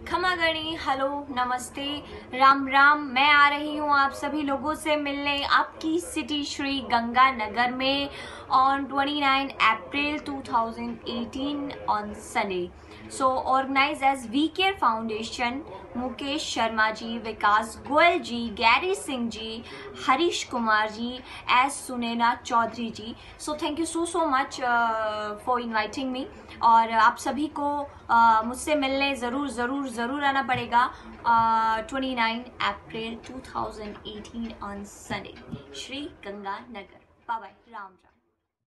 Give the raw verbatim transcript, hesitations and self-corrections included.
खमा गणी, हेलो, नमस्ते, राम राम। मैं आ रही हूँ आप सभी लोगों से मिलने आपकी सिटी श्री गंगानगर में ऑन उनतीस April two thousand eighteen on Sunday. So organise as we care foundation, Mukesh Sharma ji, Vikas Goyal ji, Gary Singh ji, Harish Kumar ji, S Sunaina Chaudhary ji. So thank you so so much for inviting me. और आप सभी को uh, मुझसे मिलने ज़रूर ज़रूर ज़रूर आना पड़ेगा उनतीस April two thousand eighteen on Sunday, Shri Ganganagar. Bye bye, Ram Ram.